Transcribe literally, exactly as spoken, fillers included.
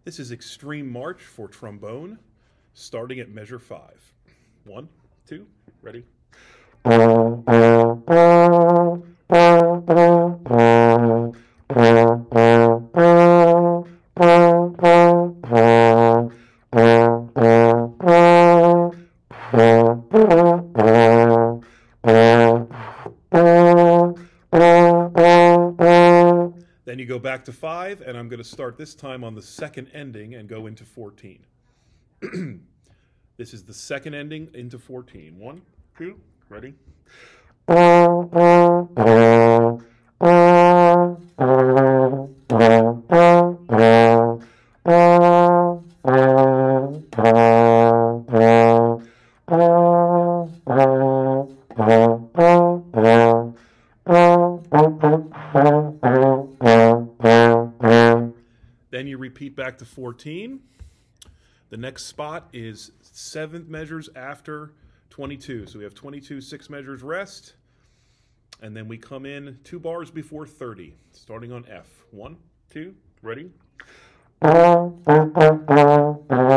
This is Extreme March for trombone, starting at measure five. One, two, ready. Then you go back to five, and I'm going to start this time on the second ending and go into fourteen. This is the second ending into fourteen. One, two, ready? Then you repeat back to fourteen. The next spot is seventh measures after twenty-two. So we have twenty-two, six measures rest. And then we come in two bars before thirty, starting on F. One, two, ready?